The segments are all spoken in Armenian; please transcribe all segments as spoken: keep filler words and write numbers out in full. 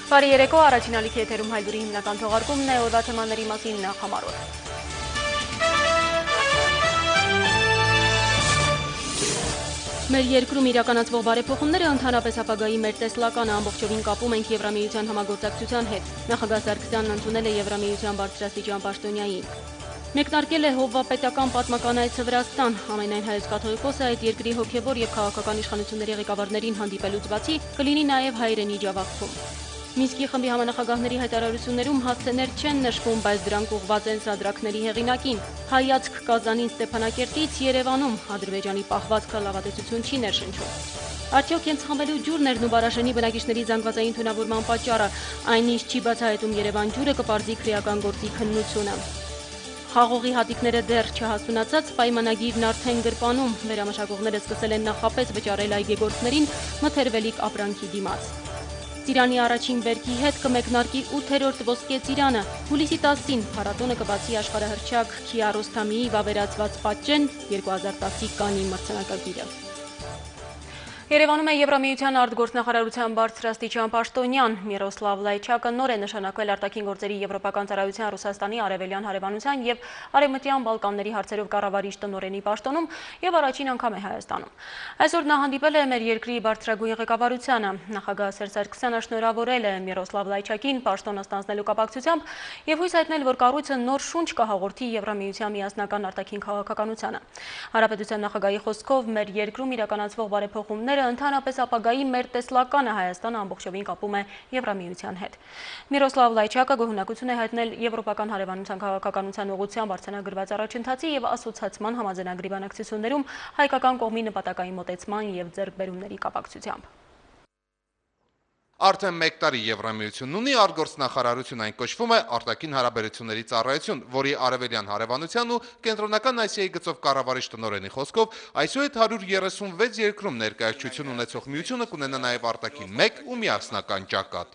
Բարի երեկո, առաջին ալիքի եթերում Haylur-ի հիմնական թողարկումն է, օրվա թեմաների մասին նախ համարոտ։ Մեր երկրում իրականացվող բարեփոխումները ընդհանրապես ապագայի մեր տեսլականը ամբողջովին կապում ենք Եվրամիության համագործակցության հետ։ Նախագահ Սարգսյանն ընդունել է Եվրամիության բարձրաստիճան պաշտոնյային։ Մեկնարկել է հովվապետական պատմական այցը Վրաստան։ Ամենայն հայոց կաթողիկոսը այդ երկրի հոգևոր եւ քաղաքական իշխանությունների ղեկավարներին հանդիպելուց բացի կլինի նաեւ հայրենի ջավախքում։ Մինսկի խմբի համանախագահների հայտարարություններում հասցեներ չեն նշվում, բայց դրանք ուղղված են սադրակների հեղինակին։ Հայացք Կազանին Ստեփանակերտից Երևանում Ադրբեջանի պահվածքը լավատեսություն չի ներշնչում։ Արդյոք հենց խմբելու ջուրներն ու Բարաշենի բնակիչների զանգվածային թունավորման պատճառը, այն ինչ չի բացահայտում Երևան ջուրը կպարզի քրեական գործի քննությունը։ Խաղողի հատիկները դեռ չհասունացած պայմանագիրն արդեն գրպանում, վերամշակողները սկսել են նախապես վճարել այգեգործներին մթերվելիք ապրանքի դիմաց։ Ծիրանի առաջին բերքի հետ կմեկնարկի ութերորդ ոսկե ծիրանը, հուլիսի տասին փառատոնը կբացի աշխարհահռչակ Քիարոստամիի վավերացված պատճեն երկու հազար տասի կանի մրցանակակիրը։ Երևանում է Եվրամիության արտգործնախարարության բարձրաստիճան պաշտոնյան Միրոսլավ Լայչակը նոր է նշանակվել արտաքին գործերի եվրոպական ծառայության Ռուսաստանի արևելյան հարևանության եւ արևմտյան Բալկանների հարցերով կառավարիչ տնօրենի պաշտոնում եւ առաջին անգամ է Հայաստանում։ Այսօր նա հանդիպել է մեր երկրի բարձրագույն ղեկավարությանը։ Նախագահ Սարգսյանը շնորհավորել է Միրոսլավ Լայչակին պաշտոնը ստանձնելու կապակցությամբ եւ հույս հայտնել, որ կառույցը նոր շունչ կհաղորդի Եվրամիության միասնական արտաքին քաղաքականությանը։ Հանրապետության նախագահի խոսքով մեր երկրում իրականացվող բարեփոխումները ընդհանրապես ապագայի մեր տեսլականը Հայաստանը ամբողջովին կապում է Եվրամիության հետ։ Միրոսլավ Լայչակը գոհունակություն է հայտնել եվրոպական հարևանության քաղաքականության ուղղությամբ արձանագրված առաջընթացի եւ ասոցիացման համաձայնագրի բանակցություններում հայկական կողմի նպատակային մոտեցման եւ ձեռքբերումների կապակցությամբ։ Արդեն մեկ տարի Եվրամիությունն ունի արտգործնախարարություն, այն կոչվում է արտաքին հարաբերությունների ծառայություն, որի արևելյան հարևանության ու կենտրոնական Ասիայի գծով կառավարիչ տնօրենի խոսքով այսուհետ հարյուր երեսունվեց երկրում ներկայացություն ունեցող միությունը կունենա նաև արտաքին մեկ ու միասնական ճակատ։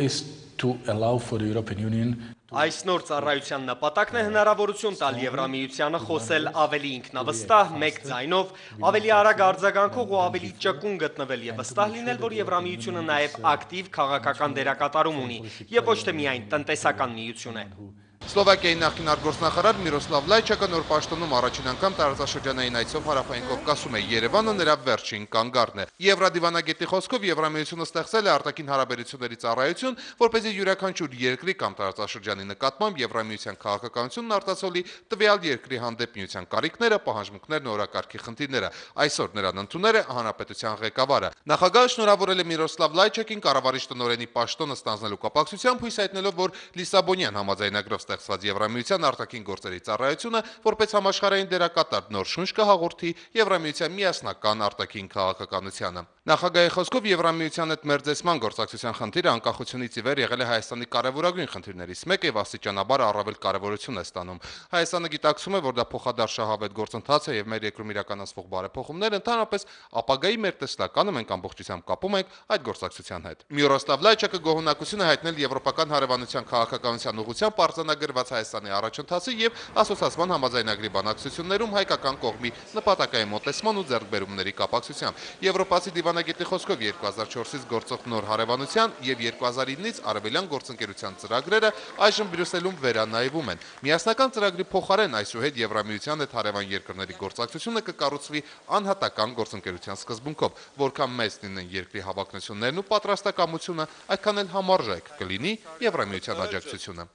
Այս նոր ծառայության նպատակն է հնարավորություն տալ Եվրամիությանը խոսել ավելի ինքնավստահ, մեկ ձայնով, ավելի արագ արձագանքող ու ավելի ճկուն գտնվել եւ վստահ լինել, որ Եվրամիությունը նաեւ ակտիվ քաղաքական դերակատարում ունի եւ ոչ թե միայն տնտեսական միություն է։ Սլովակիայի նախկին արտգործնախարար Միրոսլավ Լայչակը նոր պաշտոնում առաջին անգամ տարածաշրջանային այցով Հարավային Կովկասում է։ Երևանը նրա վերջին կանգառն է։ Եվրադիվանագետի խոսքով Եվրամիությունը ստեղծել է արտաքին հարաբերությունների ծառայություն, որպեսզի յուրաքանչյուր երկրի կամ տարածաշրջանի նկատմամբ Եվրամիության քաղաքականությունն արտացոլի տվյալ երկրի հանդեպ միության կարիքները, պահանջմունքներն ու օրակարգի խնդիրները։ Այսօր նրան ընդունել է հանրապետության ղեկավարը։ Նախագահը շնորհավորել է Միրոսլավ Լայչակին կառավարիչ տնօրենի պաշտոնը ստանձնելու կապակցությամբ, հույս հայտնելով, որ Լիսաբոնյան համաձայնագրով ստեղծված Եվրամիության արտաքին գործերի ծառայությունը որպես համաշխարհային դերակատար նոր շունչ կհաղորդի Եվրամիության միասնական արտաքին քաղաքականությանը։ Նախագահի խոսքով Եվրամիության հետ մերձեցման գործակցության խնդիրը անկախությունից ի վեր եղել է Հայաստանի կարևորագույն խնդիրներից մեկը եւ աստիճանաբար առավել կարևորություն է ստանում։ Հայաստանը գիտակցում է, որ դա փոխադարձ շահավետ գործընթաց է եւ մեր երկրում իրականացվող բարեփոխումները ընդհանրապես ապագայի մեր տեսլականը մենք ամբողջությամբ կապում ենք այդ գործակցության հետ։ Միրոսլավ Լայչակը գոհունակություն է հայտնել եվրոպական հարևանության քաղաքականության ուղղությամբ արձանագրված Հայաստանի առաջընթացի եւ ասոցիացման համաձայնագրի բանակցություններում հայկական կողմի նպատակային մոտեցման ու ձեռքբերումների կապակցությամբ։ Եվրոպացի դիվանագետի խոսքով երկու հազար չորսից գործող նոր հարևանության եւ երկու հազար ինից արևելյան գործընկերության ծրագրերը այժմ Բրյուսելում վերանայվում են։ Միասնական ծրագրի փոխարեն այսուհետ Եվրամիության հետ հարևան երկրների գործակցությունը կկառուցվի անհատական գործընկերության սկզբունքով, որքան մեծ լինեն երկրի հավակնություններն ու պատրաստակամությունը, այդքան էլ համարժեք կլինի Եվրամիության աջակցությունը։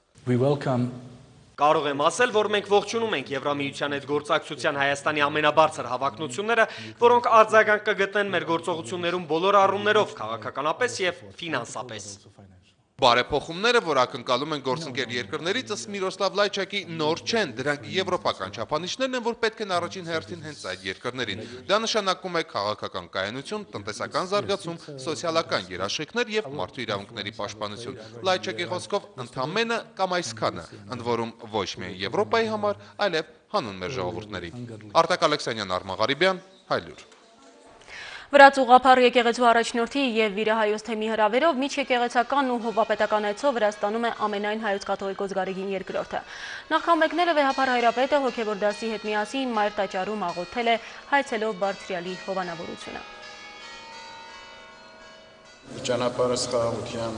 Կարող եմ ասել, որ մենք ողջունում ենք Եվրամիության հետ գործակցության Հայաստանի ամենաբարձր հավակնությունները, որոնք արձագանք կգտնեն մեր գործողություններում բոլոր առումներով, քաղաքականապես եւ ֆինանսապես։ Բարեփոխումները, որ ակնկալում են գործընկեր երկրներից, ըստ Միրոսլավ Լայչակի նոր չեն, դրանք եվրոպական չափանիշներն են, որ պետք են առաջին հերթին հենց այդ երկրներին։ Դա նշանակում է քաղաքական կայունություն, տնտեսական զարգացում, սոցիալական երաշխիքներ եւ մարդու իրավունքների պաշտպանություն։ Լայչակի խոսքով ընդամենը կամ այսքանը, ընդ որում ոչ միայն Եվրոպայի համար, այլև հանուն մեր ժողովուրդների։ Արտակ Ալեքսանյան, Արման Ղարիբյան, Haylur։ Վրաց ուղղափառ եկեղեցու առաջնորդի եւ վիրահայոց թեմի հրավերով միջեկեղեցական ու հովվապետական այցով Վրաստանում է ամենայն հայոց կաթողիկոս Գարեգին երկրորդը։ Նախքան մեկնելը վեհապար հայրապետը հոգևոր դասի հետ միասին մայր տաճարում աղոթել է հայցելով Բարձրյալի հովանավորությունը։ Ճանապարհը խաղաղության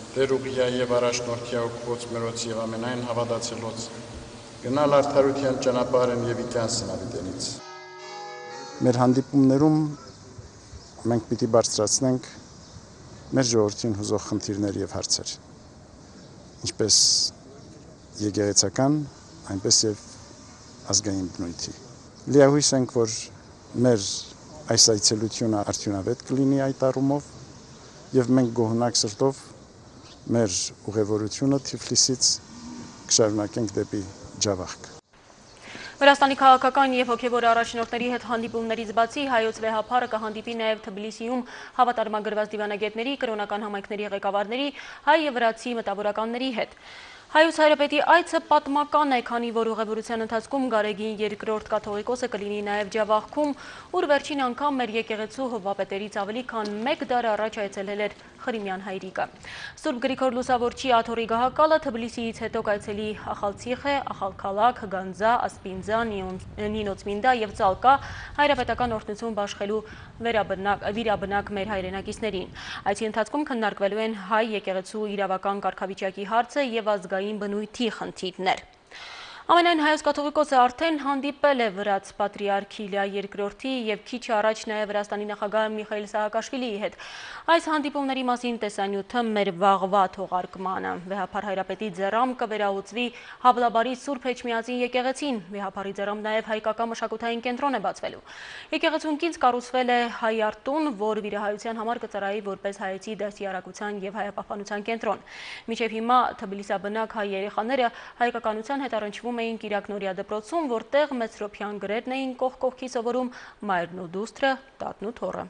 Դերուղիա եւ առաջնորդյա ուղղոց մերոց եւ ամենայն հավատացելոց գնալ արդարության ճանապարհն եւ իկան սնավիտենից։ Մեր հանդիպումներում մենք պիտի բարձրացնենք մեր ժողովրդին հուզող խնդիրներ եւ հարցեր։ Ինչպես եկեղեցական, այնպես եւ ազգային բնույթի։ Լիահույս ենք, որ մեր այս այցելությունը արդյունավետ կլինի այդ առումով եւ մենք գոհնակ սրտով մեր ուղևորությունը Թիֆլիսից կշարունակենք դեպի Ջավախք։ Վրաստանի քաղաքական եւ հոգեվոր առաջնորդների հետ հանդիպումներից բացի հայոց վեհապարը կհանդիպի նաեւ Թբիլիսիում հավատարմագրված դիվանագետների, կրոնական համայնքների ղեկավարների, հայ եւ վրացի մտավորականների հետ։ Հայոց Հայրապետի այցը պատմական է, քանի որ ուղևորության ընթացքում Գարեգին երկրորդ կաթողիկոսը կլինի նաև Ջավախքում, ուր վերջին անգամ մեր եկեղեցու հովվապետերից ավելի քան մեկ դար առաջ այցելել էր Խրիմյան հայրիկը։ Սուրբ Գրիգոր Լուսավորչի աթոռի գահակալը Թբիլիսիից հետո կայցելի Ախալցիխե, Ախալքալակ, Գանձա, Ասպինձա, Նինոցմինդա եւ Ծալկա հայրապետական օրհնություն բաշխելու վիրաբնակ մեր հայրենակիցներին։ Այցի ընթացքում քննարկվելու են հայ եկեղեցու իրավական կարգավիճակի հարցը եւ ազգային բնույթի խնդիրներ։ Ամենայն հայոց կաթողիկոսը արդեն հանդիպել է վրաց պատրիարք Իլիա երկրորդի եւ քիչ առաջ նաեւ Վրաստանի նախագահ Միխայիլ Սահակաշվիլիի հետ։ Այս հանդիպումների մասին տեսանյութը մեր վաղվա թողարկմանը։ Վեհապար հայրապետի ձեռամբ կվերահսկվի Հավլաբարի Սուրբ Էջմիածին եկեղեցին։ Վեհապարի ձեռամբ նաեւ հայկական մշակութային կենտրոն է բացվելու։ Եկեղեցուն կից կառուցվել է հայարտուն, որ վիրահայության համար կծառայի որպես հայեցի դաստիարակության եւ հայապահպանության կենտրոն։ Մինչեւ հիմա թբիլիսաբնակ հայ երեխաները հայկականության հետ առնչվում էին Կիրակնորիա դպրոցում, որտեղ Մեծրոփյան գրերն էին կողք կողքի սովորում մայրն ու դուստրը, տատն ու թոռը։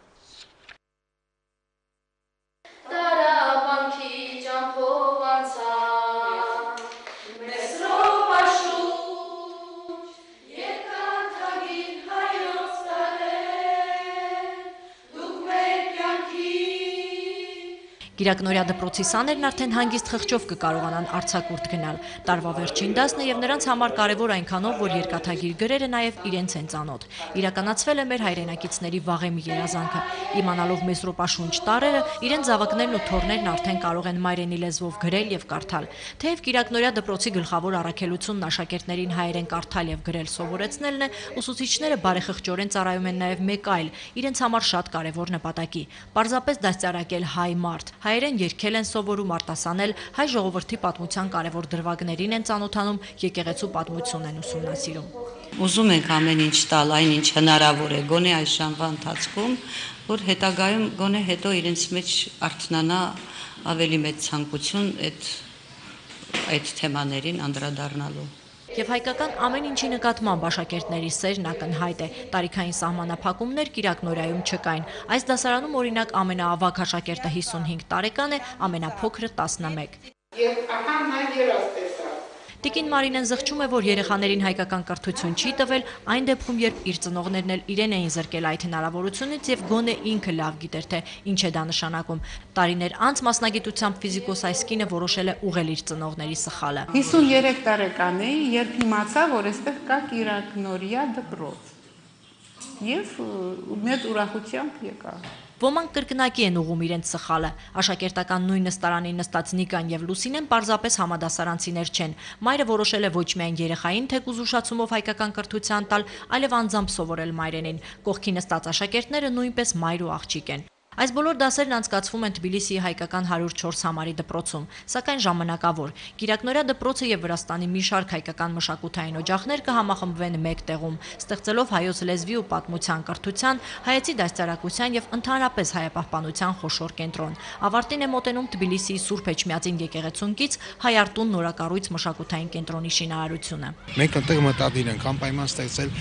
Կիրակնորիա դպրոցի սաներն արդեն հանգիստ խղճով կկարողանան արձակուրդ գնալ։ Տարվա վերջին դասն է եւ նրանց համար կարեւոր այնքանով, որ երկաթագիր գրերը նաեւ իրենց են ծանոթ։ Իրականացվել է մեր հայրենակիցների վաղեմի երազանքը։ Իմանալով Մեսրոպաշունչ տառերը, իրենց զավակներն ու թոռներն արդեն կարող են մայրենի լեզվով գրել եւ կարդալ։ Թեև Կիրակնորիա դպրոցի գլխավոր առաքելությունն աշակերտներին հայերեն կարդալ եւ գրել սովորեցնելն է, ուսուցիչները բարեխղճորեն ծառայում են նաեւ մեկ այլ, իրենց համար շատ կարեւոր նպատակի՝ պարզապես դաստիարակել հայ մարդ։ Հայերեն երգել են սովորում, արտասանել, հայ ժողովրդի պատմության կարևոր դրվագներին են ծանոթանում, եկեղեցու պատմությունն են ուսումնասիրում։ Ուզում ենք ամեն ինչ տալ, այն ինչ հնարավոր է, գոնե այս ժամվա ընթացքում, որ հետագայում գոնե հետո իրենց մեջ արթնանա ավելի մեծ ցանկություն այդ այդ թեմաներին անդրադառնալու։ Եվ հայկական ամեն ինչի նկատմամբ աշակերտների սերն ակնհայտ է։ Տարիքային սահմանափակումներ Կիրակնորիայում չկային։ Այս դասարանում օրինակ ամենաավագ աշակերտը հիսունհինգ տարեկան է, ամենափոքրը տասնմեկ։ Եվ ահա նա երազ տեսավ։ Տիկին Մարինեն զղջում է, որ երեխաներին հայկական կրթություն չի տվել, այն դեպքում, երբ իր ծնողներն էլ իրեն էին զրկել այդ հնարավորությունից եւ գոնե ինքը լավ գիտեր, թե ինչ է դա նշանակում։ Տարիներ անց մասնագիտությամբ ֆիզիկոս այս կինը որոշել է ուղղել իր ծնողների սխալը։ հիսուններեք տարեկան էի, երբ իմացա, որ այստեղ կա Կիրակնորիա դպրոց։ Եվ մեծ ուրախությամբ եկա։ Ոմանք կրկնակի են ուղում իրենց սխալը։ Աշակերտական նույն նստարանին նստած Նիկան եւ Լուսինեն պարզապես համադասարանցիներ չեն։ Մայրը որոշել է ոչ միայն երեխային թեկուզ ուշացումով հայկական կրթության տալ, այլև անձամբ սովորել մայրենին։ Կողքի նստած աշակերտները նույնպես մայր ու աղջիկ են։ Այս բոլոր դասերն անցկացվում են Թբիլիսիի հայկական հարյուր չորս համարի դպրոցում, սակայն ժամանակավոր։ Կիրակնորիա դպրոցը եւ Վրաստանի մի շարք հայկական մշակութային օջախներ կհամախմբվեն մեկ տեղում, ստեղծելով հայոց լեզվի ու պատմության կրթության, հայեցի դաստիարակության եւ ընդհանրապես հայապահպանության խոշոր կենտրոն։ Ավարտին է մոտենում Թբիլիսիի Սուրբ Էջմիածին եկեղեցունքից հայարտուն նորակառույց մշակութային կենտրոնի շինարարությունը։ Մենք այնտեղ մտադիր ենք անպայման ստեղծել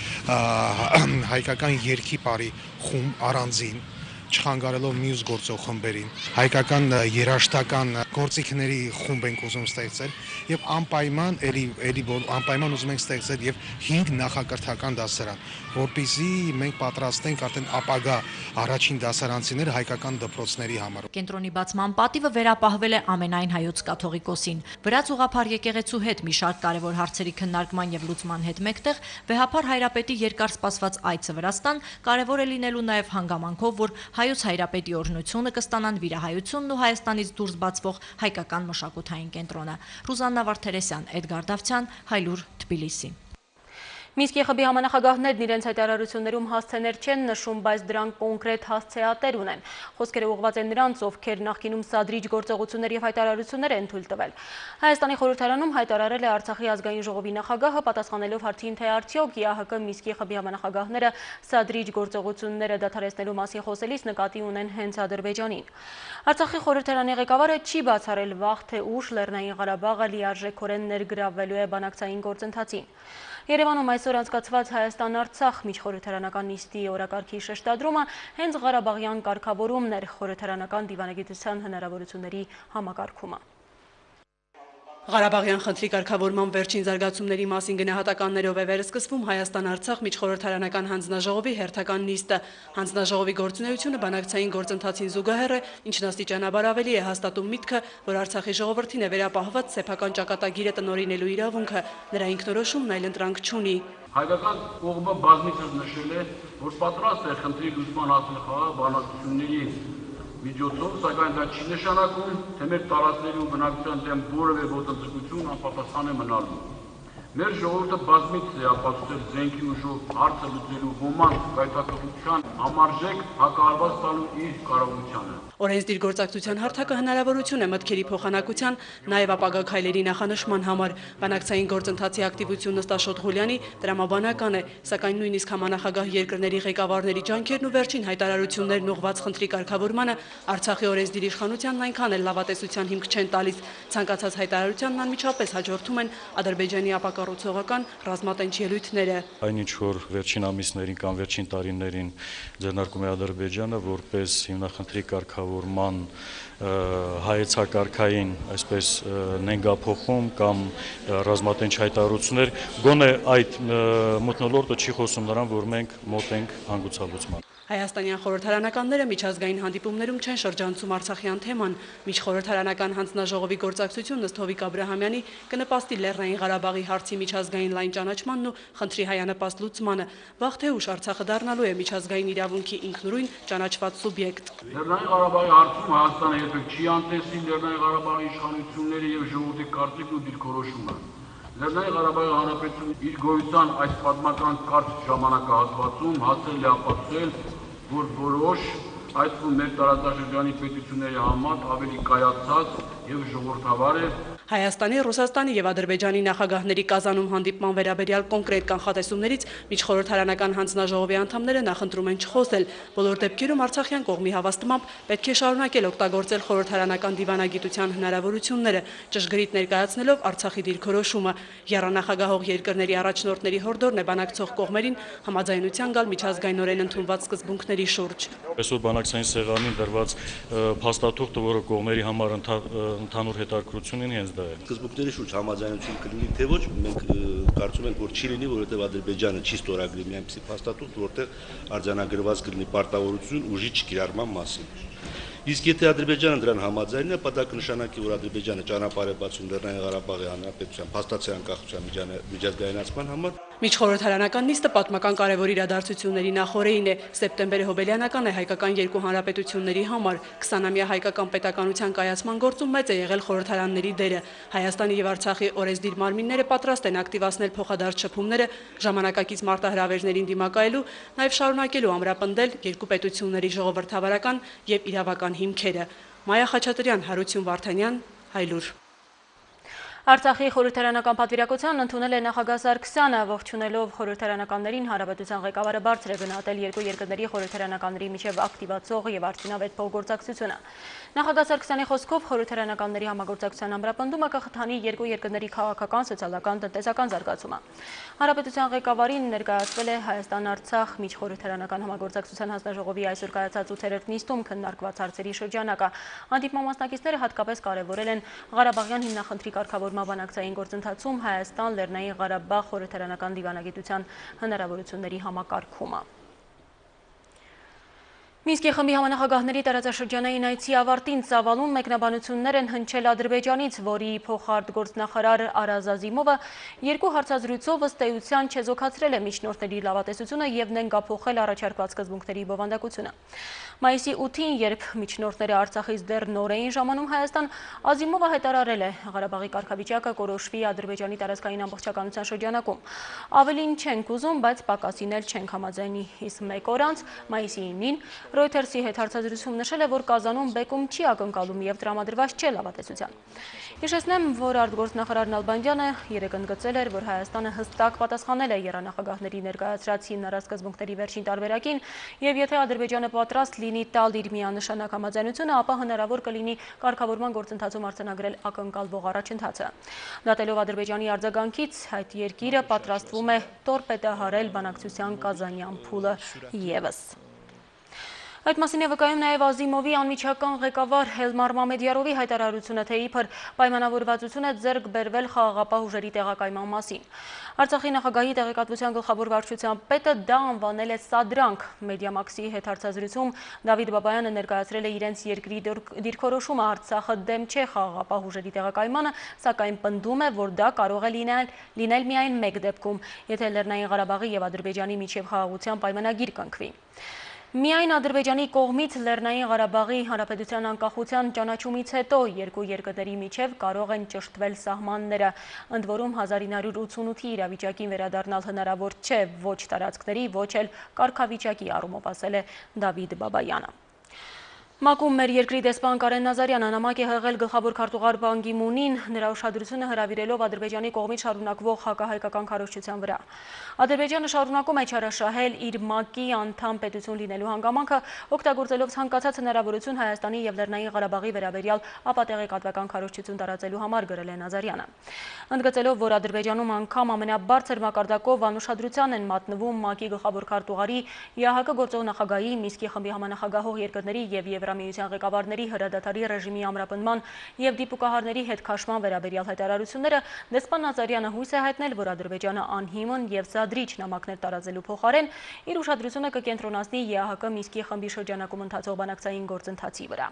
հայկական երգի բարի խումբ առանձին, չխանգարելով մյուս գործող խմբերին, հայկական երաժշտական գործիքների խումբ ենք ուզում ստեղծել եւ անպայման էլի էլի անպայման ուզում ենք ստեղծել եւ հինգ նախակրթական դասարան, որպեսզի մենք պատրաստենք արդեն ապագա առաջին դասարանցիները հայկական դպրոցների համար։ Կենտրոնի բացման պատիվը վերապահվել է ամենայն հայոց կաթողիկոսին։ Վրաց ուղղափառ եկեղեցու հետ մի շարք կարևոր հարցերի քննարկման եւ լուծման հետ մեկտեղ վեհապար հայրապետի երկար սպասված այցը Վրաստան կարևոր է լինելու նաեւ հանգամանքով, որ հայոց հայրապետի օրհնությունը կստանան Վիրահայությունն ու Հայաստանից դուրս բացվող հայկական մշակութային կենտրոնը։ Ռուզաննա Վարդերեսյան, Էդգար Դավթյան, Հայլուր, Թբիլիսի։ Մինսկի խմբի համանախագահներն իրենց հայտարարություններում հասցեներ չեն նշում, բայց դրանք կոնկրետ հասցեատեր ունեն։ Խոսքերը ուղղված են նրանց, ովքեր նախկինում սադրիչ գործողություններ եւ հայտարարություններ են թույլ տվել։ Հայաստանի խորհրդարանում հայտարարել է Արցախի ազգային ժողովի նախագահը, պատասխանելով հարցին, թե արդյոք ԵԱՀԿ Մինսկի խմբի համանախագահները սադրիչ գործողությունները դադարեցնելու մասին խոսելիս նկատի ունեն հենց Ադրբեջանին։ Արցախի խորհրդարանի ղեկավարը չի բացառել վաղ թե ուշ Լեռնային Ղարաբաղը լիարժեքորեն ներգրավվելու է բանակցային գործընթացին։ Երևանում այսօր անցկացված Հայաստան-Արցախ միջխորհրդարանական նիստի օրակարգի շեշտադրումը հենց Ղարաբաղյան կարգավորումն էր, խորհրդարանական դիվանագիտության հնարավորությունների համակարգումը։ Ղարաբաղյան խնդրի կարգավորման վերջին զարգացումների մասին գնահատականներով է վերսկսվում Հայաստան-Արցախ միջխորհրդարանական հանձնաժողովի հերթական նիստը։ Հանձնաժողովի գործունեությունը բանակցային գործընթացին զուգահեռ է, ինչն աստիճանաբար ավելի է հաստատում միտքը, որ Արցախի ժողովրդին է վերապահված սեփական ճակատագիրը տնօրինելու իրավունքը, նրա ինքնորոշումն այլընտրանք չունի։ Հայկական կողմը բազմիցս նշել է, որ պատրաստ է խնդրի լուծման հասնել խաղաղ բանակցությունների միջոցով, սակայն դա չի նշանակում, թե մեր տարածքների ու բնակչության դեմ որևէ ոտնձգություն անպատասխան է մնալու։ Մեր ժողովուրդը բազմիցս է ապացուցել զենքի ուժով հարցը լուծելու ոմանց գայթակղության համարժեք հակահարված տալու իր կարողությանը։ Օրենսդիր գործակցության հարթակը հնարավորություն է մտքերի փոխանակության, նաև ապագա քայլերի նախանշման համար։ Բանակցային գործընթացի ակտիվությունը Ստաշոտ Ղուլյանի տրամաբանական է, սակայն նույնիսկ համանախագահ երկրների ղեկավարների ջանքերն ու վերջին հայտարարություններն ուղղված խնդրի կարգավորմանը Արցախի օրենսդիր իշխանությանն այնքան էլ լավատեսության հիմք չեն տալիս։ Ցանկացած հայտարարությանն անմիջապես հաջորդում են Ադրբեջանի ապակառուցողական ռազմատենչ ելույթները։ Այնինչ որ վերջին ամիսներին կամ վերջին տարիներին ձեռնարկում է Ադրբեջանը որպես հիմնախնդրի կարգավորման հայեցակարգային, այսպես նենգափոխում կամ ռազմատենչ հայտարարություններ, գոնե այդ մթնոլորտը չի խոսում նրան, որ մենք մոտ ենք հանգուցալուծման։ Հայաստանյան խորհրդարանականները միջազգային հանդիպումներում չեն շրջանցում Արցախյան թեման։ Միջխորհրդարանական հանձնաժողովի գործակցությունն ըստ Հովիկ Աբրահամյանի կնպաստի Լեռնային Ղարաբաղի հարցի միջազգային լայն ճանաչմանն ու խնդրի հայանպաստ լուծմանը։ Վաղ թե ուշ Արցախը դառնալու է միջազգային իրավունքի ինքնուրույն ճանաչված սուբյեկտ։ Լեռնային Ղարաբաղի հարցում Հայաստանը երբեք չի անտեսի Լեռնային Ղարաբաղի իշխանությունների եւ ժողովրդի կարծիքն ու դիրքորոշումը։ Լեռնային Ղարաբաղի Հանրապետությունը իր գոյության այս պատմական կարճ ժամանակահատվածում հասել է ապացուցել, որ որոշ այդ ու մեր տարածաշրջանի պետությունների համար ավելի կայացած եւ ժողովրդավար է Հայաստանի, Ռուսաստանի եւ Ադրբեջանի նախագահների Կազանում հանդիպման վերաբերյալ կոնկրետ կանխատեսումներից միջխորհրդարանական հանձնաժողովի անդամները նախընտրում են չխոսել։ Բոլոր դեպքերում Արցախյան կողմի հավաստմամբ պետք է շարունակել օգտագործել խորհրդարանական դիվանագիտության հնարավորությունները, ճշգրիտ ներկայացնելով Արցախի դիրքորոշումը։ Եռանախագահող երկրների առաջնորդների հորդորն է բանակցող կողմերին համաձայնության գալ միջազգայինորեն ընդունված սկզբունքների շուրջ։ Այսօր բանակցային սեղանին դրված փաստաթուղթը, որը կողմերի համար ընդհանուր հետաքրքրություն ունի, հենց Սկզբունքների շուրջ համաձայնություն կլինի, թե ոչ, մենք կարծում ենք, որ չի լինի, որովհետև Ադրբեջանը չի ստորագրի մի այնպիսի փաստաթուղթ, որտեղ արձանագրված կլինի պարտավորություն ուժի չկիրառման մասին։ Իսկ եթե Ադրբեջանը դրան համաձայնի, ապա դա կնշանակի, որ Ադրբեջանը ճանապարհ է բացում Լեռնային Ղարաբաղի Հանրապետության փաստացի անկախության միջազգայնացման համար։ Միջխորհրդարանական նիստը պատմական կարևոր իրադարձությունների նախօրեին է։ Սեպտեմբերը հոբելյանական է հայկական երկու հանրապետությունների համար։ քսանամյա հայկական պետականության կայացման գործում մեծ է եղել խորհրդարանների դերը։ Հայաստանի եւ Արցախի օրենսդիր մարմինները պատրաստ են ակտիվացնել փոխադարձ շփումները, ժամանակակից մարտահրավերներին դիմակայելու, նաեւ շարունակելու ամրապնդել երկու պետությունների ժողովրդավարական եւ իրավական հիմքերը։ Մայա Խաչատրյան, Հարություն Վարդանյան, Հայլուր։ Արցախի խորհրդարանական պատվիրակությանն ընդունել է նախագահ Սարգսյանը, ողջունելով խորհրդարանականներին հանրապետության ղեկավարը բարձր է գնահատել երկու երկրների խորհրդարանականների միջև ակտիվացող եւ արդյունավետ փոխգործակցությունը։ Նախագահ Սարգսյանի խոսքով խորհրդարանականների համագործակցության ամրապնդումը կխթանի երկու երկրների քաղաքական, սոցիալական, տնտեսական զարգացումը։ Հանրապետության ղեկավարին ներկայացվել է Հայաստան-Արցախ միջխորհրդարանական համագործակցության հանձնաժողովի այսօր կայացած ութերորդ նիստում քննարկված հարցերի շրջանակը։ Հանդիպման մասնակիցները հատկապես կարևորել են Ղարաբաղյան հիմնախնդրի կարգավորման բանակցային գործընթացում Հայաստան, Լեռնային Ղարաբաղ խորհրդարանական դիվանագիտության հնարավորությունների համակարգումը։ Մինսկի խմբի համանախագահների տարածաշրջանային այցի ավարտին ծավալուն մեկնաբանություններ են հնչել Ադրբեջանից, որի փոխարտգործնախարար Արազ Ազիմովը երկու հարցազրույցով ըստ էության չեզոքացրել է միջնորդների լավատեսությունը և նենգափոխել առաջարկված սկզբունքների բովանդակությունը։ Մայիսի ութին, երբ միջնորդները Արցախից դեռ նոր էին ժամանում Հայաստան, Ազիմովը հայտարարել է Ղարաբաղի կարգավիճակը կորոշվի Ադրբեջանի տարածքային ամբողջականության շրջանակում։ Ավելին չենք ուզում, բայց պակասին էլ չենք համաձայնի, իսկ մեկ օր անց, մայիսի ինին, Ռոյթերսի հետ հարցազրույցում նշել է, որ Կազանում բեկում չի ակնկալում և տրամադրված չէ լավատեսության։ Հիշեցնեմ, որ արտգործնախարար Նալբանդյանը երեկ ընդգծել էր, որ Հայաստանը հստակ պատասխանել է եռանախագահների ներկայացրած հիմնարար վերջին տարբերակին, և եթե Ադրբեջանը պատրաստ լինի տալ իր միանշանակ համաձայնությունը, ապա հնարավոր կլինի կարգավորման գործընթացում արձանագրել ակնկալվող առաջընթացը։ Դատելով Ադրբեջանի արձագանքից, այդ երկիրը պատրաստվում է տորպեդահարել բանակցության կազանյան փուլը ևս։ Այդ մասին է վկայում նաև Ազիմովի անմիջական ղեկավար Հելմար Մամեդյարովի հայտարարությունը, թե իբր պայմանավորվածություն է ձեռք բերվել խաղաղապահ ուժերի տեղակայման մասին։ Արցախի նախագահի տեղեկատվության գլխավոր վարչության պետը դա անվանել է սադրանք։ Մեդիամաքսի հետ հարցազրույցում Դավիթ Բաբայանը ներկայացրել է իրենց երկրի դիրքորոշումը Արցախը դեմ չէ խաղաղապահ ուժերի տեղակայմանը, սակայն պնդում է, որ դա կարող է լինել, լինել միայն մեկ դեպքում, եթե Լեռնային Ղարաբաղի և Ադրբեջանի միջև խաղաղության պայմանագիր կնքվի։ Միայն Ադրբեջանի կողմից Լեռնային Ղարաբաղի Հանրապետության անկախության ճանաչումից հետո երկու երկրների միջև կարող են ճշտվել սահմանները, ընդ որում հազար ինը հարյուր ութսունութի իրավիճակին վերադառնալ հնարավոր չէ ոչ տարածքների, ոչ էլ կարգավիճակի առումով, ասել է Դավիթ Բաբայանը։ ՄԱԿ-ում մեր երկրի դեսպան Կարեն Նազարյանը նամակ է հղել գլխավոր քարտուղար Պան Գի Մունին, նրա ուշադրությունը հրավիրելով Ադրբեջանի կողմից շարունակվող հակահայկական քարոզչության վրա։ Ադրբեջանը շարունակում է չարաշահել իր ՄԱԿ-ի անդամ պետություն լինելու հանգամանքը, օգտագործելով ցանկացած հնարավորություն Հայաստանի և Լեռնային Ղարաբաղի վերաբերյալ ապատեղեկատվական քարոզչություն տարածելու համար, գրել է Նազարյանը։ Ընդգծելով, որ Ադրբեջանում անգամ ամենաբարձր մակարդակով անուշադրության են մատնվում ՄԱԿ-ի գլխավոր քարտուղարի, ԵԱՀԿ գործող նախագահի, Մինսկի խմբի համանախագահող երկրների և Եվրամիության ղեկավարների հրադադարի ռեժիմի ամրապնդման և դիպուկահարների հետ քաշման վերաբերյալ հայտարարությունները, դեսպան Նազարյանը հույս է հայտնել, որ Ադրբեջանը անհիմն և սադրիչ նամակներ տարածելու փոխարեն իր ուշադրությունը կկենտրոնացնի ԵԱՀԿ Մինսկի խմբի շրջանակում ընթացող բանակցային գործընթացի վրա։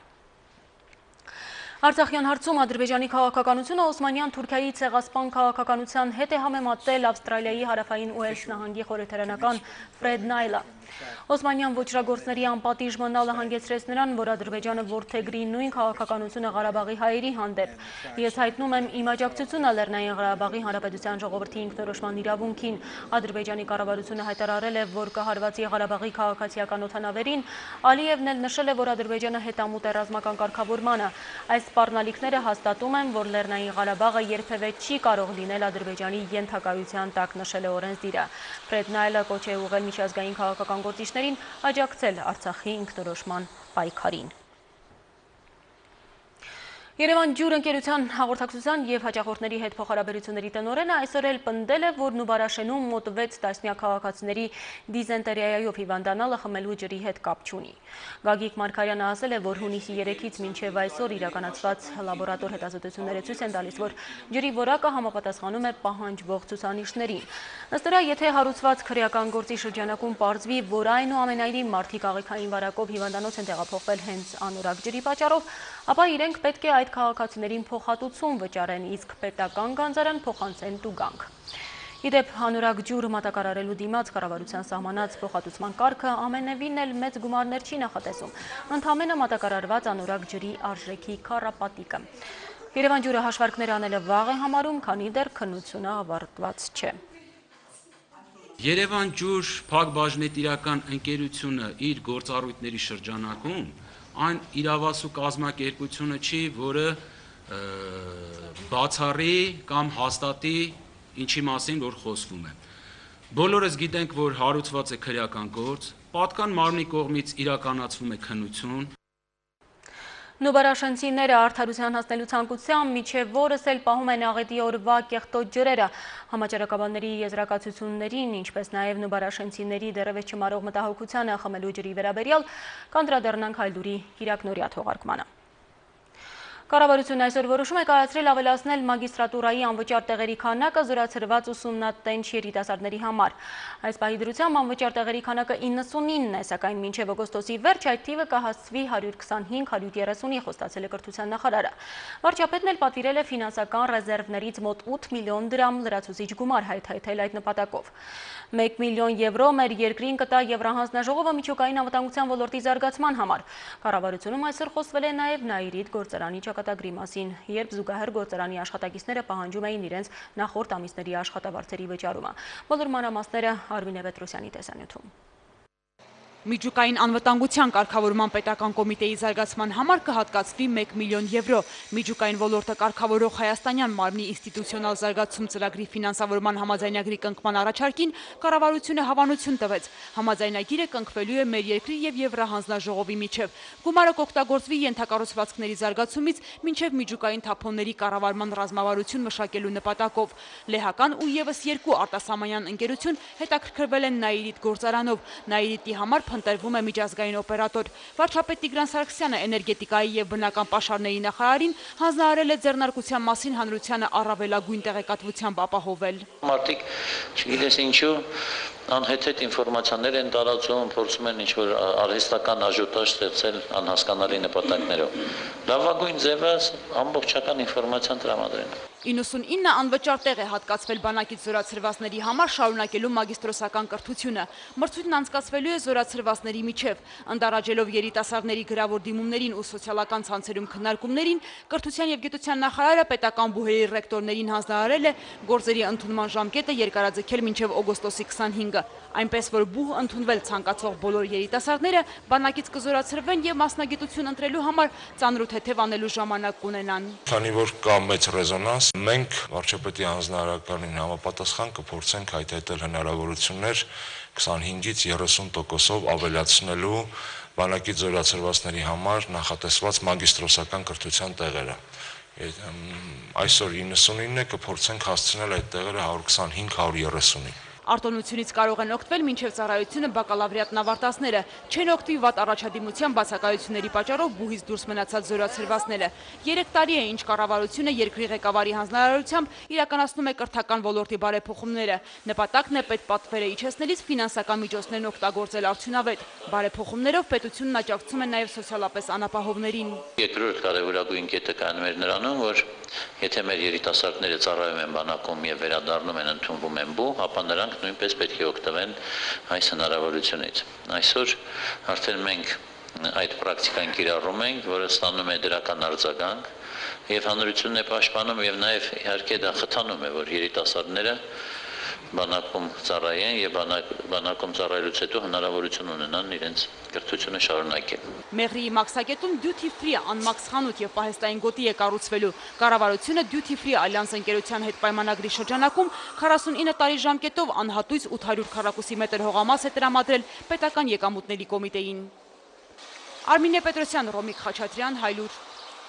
Արցախյան հարցում Ադրբեջանի քաղաքականությունը Օսմանյան Թուրքիայի ցեղասպան քաղաքականության հետ է համեմատել Ավստրալիայի հարավային Ուելս նահանգի խորհրդարանական Ֆրեդ Նայլը։ Օսմանյան ոճրագործների անպատիժ մնալը հանգեցրեց նրան, որ Ադրբեջանը որդեգրի նույն քաղաքականությունը Ղարաբաղի հայերի հանդեպ։ Ես հայտնում եմ իմ աջակցությունը Լեռնային Ղարաբաղի Հանրապետության ժողովրդի ինքնորոշման իրավունքին։ Ադրբեջանի կառավարությունը հայտարարել է, որ կհարվածի Ղարաբաղի քաղաքացիական օդանավերին, Ալիևն էլ նշել է, որ Ադրբեջանը հետամուտ է ռազմական կարգավորմանը։ Այս սպառնալիքները հաստատում են, որ Լեռնային Ղարաբաղը երբևէ չի կարող լինել Ադրբեջանի ենթակայության տակ, նշել է օրենսդիրը։ Ֆրեդ Նայլը կոչ է ուղղել միջազգային քաղաքական գործիչներին աջակցել Արցախի ինքնորոշման պայքարին։ Երևան ջուր ընկերության հաղորդակցության և հաճախորդների հետ փոխհարաբերությունների տնօրենը այսօր էլ պնդել է, որ Նուբարաշենում մոտ վեց տասնյակ քաղաքացիների դիզենտերիայով հիվանդանալը խմելու ջրի հետ կապ չունի։ Գագիկ Մարգարյանը ասել է, որ հունիսի երեքից մինչև այսօր իրականացված լաբորատոր հետազոտությունները ցույց են տալիս, որ ջրի որակը համապատասխանում է պահանջվող ցուցանիշներին։ Ըստ նրա, եթե հարուցված քրեական գործի շրջանակում պարզվի, որ այնուամենայնիվ մարդիկ աղիքային վարակով հիվանդանոց են տեղափոխվել հենց անորակ ջրի պատճառով, ապա իրենք պետք է այդ քաղաքացիներին փոխհատուցում վճարեն, իսկ պետական գանձարան փոխանցեն տուգանք։ Իդեպ անորակ ջուր մատակարարելու դիմաց կառավարության սահմանած փոխհատուցման կարգը ամենևին էլ մեծ գումարներ չի նախատեսում, ընդամենը մատակարարված անորակ ջրի արժեքի քառապատիկը։ Երևան ջուրը հաշվարկներ անելը վաղ է համարում, քանի դեռ քննությունը ավարտված չէ։ Երևան ջուր փակbaşնետիրական ընկերությունը իր գործառույթների շրջանակում այն իրավասու կազմակերպությունը չի, որը բացառի կամ հաստատի ինչի մասին որ խոսվում է։ Բոլորս գիտենք, որ հարուցված է քրեական գործ, պատկան մարմնի կողմից իրականացվում է քննություն։ Նուբարաշենցիները արդարության հասնելու ցանկությամբ մինչև օրս էլ պահում են աղետի օրվա կեղտոտ ջրերը։ Համաճարակաբանների եզրակացություններին, ինչպես նաև նուբարաշենցիների դեռևս չմարող մտահոգությանը խմելու ջրի վերաբերյալ կանդրադառնանք Հայլուրի կիրակնօրյա թողարկմանը։ Կառավարությունն այսօր որոշում է կայացրել ավելացնել մագիստրատուրայի անվճար տեղերի քանակը զորացրված ուսումնատենչ երիտասարդների համար։ Այս պահի դրությամբ անվճար տեղերի քանակը իննսունինն է, սակայն մինչև օգոստոսի վերջ այդ թիվը կհասցվի հարյուր քսանհինգ հարյուր երեսունի, խոստացել է կրթության նախարարը։ Վարչապետն էլ պատվիրել է ֆինանսական ռեզերվներից մոտ ութ միլիոն դրամ լրացուցիչ գումար հայթայթել այդ նպատակով։ մեկ միլիոն եվրո մեր երկրին կտա Եվրահանձնաժողովը միջուկային անվտանգության ոլորտի զարգացման համար։ Կառավարությունում այսօր խոսվել է նաև Նաիրիդ գործարանի ճակատագրի մասին, երբ զուգահեռ գործարանի աշխատակիցները պահանջում էին իրենց նախորդ ամիսների աշխատավարձերի վճարումը։ Բոլոր մանրամասները Արմինե Պետրոսյանի տեսանյութում։ Միջուկային անվտանգության կարգավորման պետական կոմիտեի զարգացման համար կհատկացվի մեկ միլիոն եվրո։ Միջուկային ոլորտը կարգավորող Հայաստանյան մարմնի ինստիտուցիոնալ զարգացում ծրագրի ֆինանսավորման համաձայնագրի կնքման առաջարկին կառավարությունը հավանություն տվեց։ Համաձայնագիրը կնքվելու է մեր երկրի եւ Եվրահանձնաժողովի միջև։ Գումարը կօգտագործվի ենթակառուցվածքների զարգացումից մինչև միջուկային թափոնների կառավարման ռազմավարություն մշակելու նպատակով։ Լեհական ու եւս երկու արտասահմանյան ընկերություն հետաքրքրվել են Նաիրիդ գործարանով։ Նաիրիդի համար ընտրվում է միջազգային օպերատոր։ Վարչապետ Տիգրան Սարգսյանը էներգետիկայի եւ բնական պաշարների նախարարին հանձնարարել է ձեռնարկության մասին հանրությանը առավելագույն տեղեկատվությամբ ապահովել։ Մարդիկ, չգիտես ինչու, անհեթեթ ինֆորմացիաներ են տարածում, փորձում են ինչ-որ արհեստական աժոտաժ ստեղծել անհասկանալի նպատակներով։ Լավագույն ձևը ամբողջական ինֆորմացիան տրամադրել։ իննսունինը անվճար տեղ է հատկացվել բանակից զորացրվածների համար շարունակելու մագիստրոսական կրթությունը։ Մրցույթն անցկացվելու է զորացրվածների միջև։ Ընդառաջելով երիտասարդների գրավոր դիմումներին ու սոցիալական ցանցերում քննարկումներին, կրթության եւ գիտության նախարարը պետական բուհերի ռեկտորներին հանձնարարել է գործերի ընդունման ժամկետը երկարաձգել մինչև օգոստոսի քսանհինգը, այնպես որ բուհ ընդունվել ցանկացող բոլոր երիտասարդները բանակից կզորացրվեն եւ մասնագիտություն ընտրելու համար ծանր ու թեթև անելու ժամանակ կունենան։ Քանի որ կա մեծ ռեզոնանս, մենք վարչապետի հանձնարարականին համապատասխան կփորձենք հայտարարել հնարավորություններ քսանհինգից երեսուն տոկոսով ավելացնելու բանակից զորացրվածների համար նախատեսված մագիստրոսական կրթության տեղերը։ Այսօր իննսունինն է, կփորձենք հասցնել այդ տեղերը հարյուր քսանհինգ հարյուր երեսունի։ Արտոնությունից կարող են օգտվել մինչև ծառայությունը բակալավրիատն ավարտածները, չեն օգտվի վատ առաջադիմության բացակայությունների պատճառով բուհից դուրս մնացած զորացրվածները։ Երեք տարի է, ինչ կառավարությունը երկրի ղեկավարի հանձնարարությամբ իրականացնում է կրթական ոլորտի բարեփոխումները։ Նպատակն է պետպատվերը իջեցնելիս ֆինանսական միջոցներն օգտագործել արդյունավետ։ Բարեփոխումներով պետությունն աջակցում է նաև սոցիալապես անապահովներին։ Երկրորդ կարևորագույն կետը կայանում էր նրանում, որ եթե մեր երիտասարդները ծառայում են բանակում եւ վերադառնում են ընդունվում են բու, ապա նրանք նույնպես պետք է օգտվեն այս հնարավորությունից։ Այսօր արդեն մենք այդ պրակտիկան կիրառում ենք, որը ստանում է դրական արձագանք եւ հանրությունն է պաշտպանում եւ նաեւ իհարկե դա խթանում է, որ երիտասարդները բանակում ծառայեն եւ բանակ, բանակում ծառայելուց հետո հնարավորություն ունենան իրենց կրթությունը շարունակել։ Մեղրիի մաքսակետում duty free անմաքս խանութ եւ պահեստային գոտի է կառուցվելու։ Կառավարությունը duty free ալյանս ընկերության հետ պայմանագրի շրջանակում քառասունինը տարի ժամկետով անհատույց ութ հարյուր քառակուսի մետր հողամաս է տրամադրել պետական եկամուտների կոմիտեին։ Արմինե Պետրոսյան, Ռոմիկ Խաչատրյան, Haylur։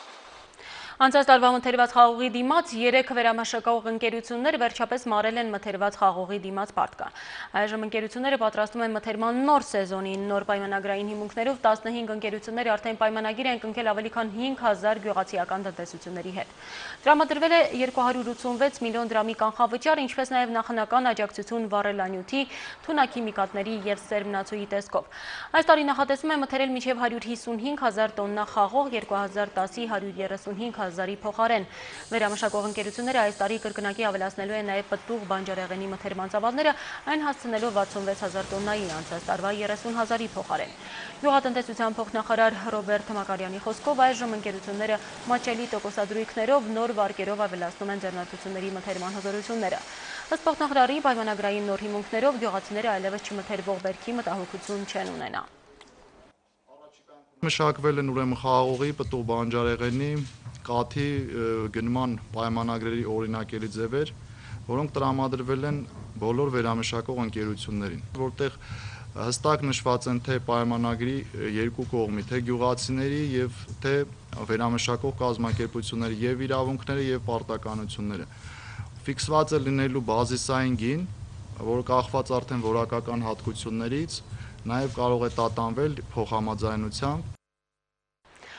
Անցած տարվա մթերված խաղողի դիմաց երեք վերամշակող ընկերություններ վերջապես մարել են մթերված խաղողի դիմաց պարտքը։ Այժմ ընկերությունները պատրաստում են մթերման նոր սեզոնին, նոր պայմանագրային հիմունքներով տասնհինգ ընկերություններ արդեն պայմանագիր են կնքել ավելի քան հինգ հազար գյուղացիական տնտեսությունների հետ։ Տրամադրվել է երկու հարյուր ութսունվեց միլիոն դրամի կանխավճար, ինչպես նաև նախնական աջակցություն վառելանյութի, թունաքիմիկատների եւ սերմնացուի տեսքով։ Այս տարի նախատեսվում է մթերել մինչև հարյուր հիսունհինգ հազար տոննա խաղող, երկու հազար տասի հարյուր երեսունհինգ հազարի փոխարեն։ Վերամշակող ընկերությունները այս տարի կրկնակի ավելացնելու են նաև պտուղ բանջարեղենի մթերման ծավալները, այն հասցնելով վաթսունվեց հազար տոննայի, անցած տարվա երեսուն հազարի փոխարեն։ Գյուղատնտեսության փոխնախարար Ռոբերտ Մակարյանի խոսքով այժմ ընկերությունները մատչելի տոկոսադրույքներով նոր վարկերով ավելացնում են ձեռնարկությունների մթերման հզորությունները։ Ըստ փոխնախարարի պայմանագրային նոր հիմունքներով գյուղացիները այլևս չմթերվող բերքի մտահոգություն չեն ունենա։ Մշակվել են ուրեմն խաղողի, պտուղ բանջարեղենի, կաթի գնման պայմանագրերի օրինակելի ձևեր, որոնք տրամադրվել են բոլոր վերամշակող ընկերություններին, որտեղ հստակ նշված են թե պայմանագրի երկու կողմի, թե գյուղացիների եւ թե վերամշակող կազմակերպությունների եւ իրավունքները եւ պարտականությունները։ Ֆիքսված է լինելու բազիսային գին, որը կախված արդեն որակական հատկություններից, նաև կարող է տատանվել փոխհամաձայնությամբ։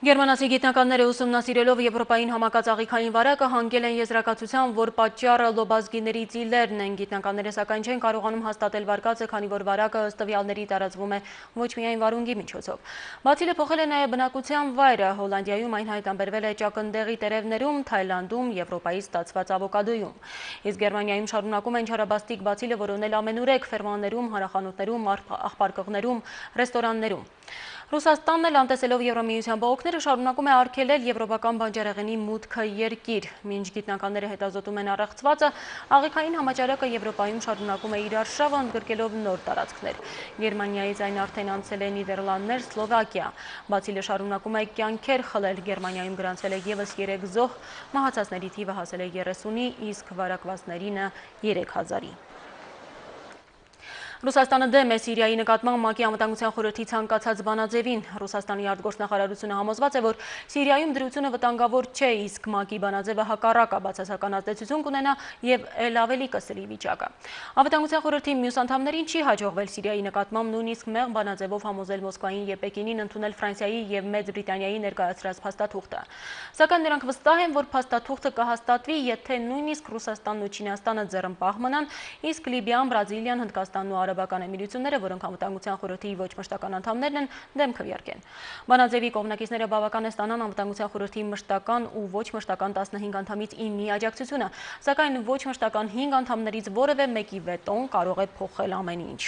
Գերմանացի գիտնականները ուսումնասիրելով Եվրոպային համակած աղիքային վարակը հանգել են եզրակացության, որ պատճառը լոբազգիների ծիլերն են։ Գիտնականները սակայն չեն կարողանում հաստատել վարկածը, քանի որ վարակը ըստ տվյալների տարածվում է ոչ միայն վարունգի միջոցով։ Բացիլը փոխել է նաև բնակության վայրը։ Հոլանդիայում այն հայտնաբերվել է ճակնդեղի տերևներում, Թայլանդում, Եվրոպայից ստացված ավոկադոյում։ Իսկ Գերմանիայում շարունակում են չարաբաստիկ բացիլը որոնել ամենուրեք ֆերմաներում, հարախանութներում, աղբարկղներում, ռեստորաններում։ Ռուսաստանն էլ անտեսելով Եվրամիության բողոքները շարունակում է արգելել եվրոպական բանջարեղենի մուտքը երկիր։ Մինչ գիտնականները հետազոտում են առեղծվածը, աղիքային համաճարակը Եվրոպայում շարունակում է իր արշավը ընդգրկելով նոր տարածքներ։ Գերմանիայից այն արդեն անցել է Նիդերլանդներ, Սլովակիա։ Բացիլը շարունակում է կյանքեր խլել։ Գերմանիայում գրանցվել է ևս երեք զոհ, մահացածների թիվը հասել է երեսունի, իսկ վարակվածներինը երեք հազարի։ Ռուսաստանը դեմ է Սիրիայի նկատմամբ ՄԱԿ-ի անվտանգության խորհրդի ցանկացած բանաձևին։ Ռուսաստանի արտգործնախարարությունը համոզված է, որ Սիրիայում դրությունը վտանգավոր չէ, իսկ ՄԱԿ-ի բանաձևը հակառակ բացասական ազդեցություն կունենա եւ ել ավելի կսրի վիճակը։ Անվտանգության խորհրդի մյուս անդամներին չի հաջողվել Սիրիայի նկատմամբ նույնիսկ մեղմ բանաձևով համոզել Մոսկվային եւ Պեկինին ընդունել Ֆրանսիայի եւ Մեծ Բրիտանիայի ներկայացրած փաստաթուղթը։ Սակայն նրանք վստահ են, որ փաստաթուղթը կհաստատվի, եթե նույնիսկ Ռուսաստանն ու Չինաստանը ձեռնպահ մնան, իսկ Լիբիան, Բրազիլիան, Հնդկաստանն ու Արաբական Էմիրությունները, որոնք անվտանգության խորհրդի ոչ մշտական անդամներն են, դեմ քվեարկեն։ Բանաձևի կողմնակիցները բավական է ստանան անվտանգության խորհրդի մշտական ու ոչ մշտական տասնհինգ անդամից ինի աջակցությունը, սակայն ոչ մշտական հինգ անդամներից որևէ մեկի վետոն կարող է փոխել ամեն ինչ։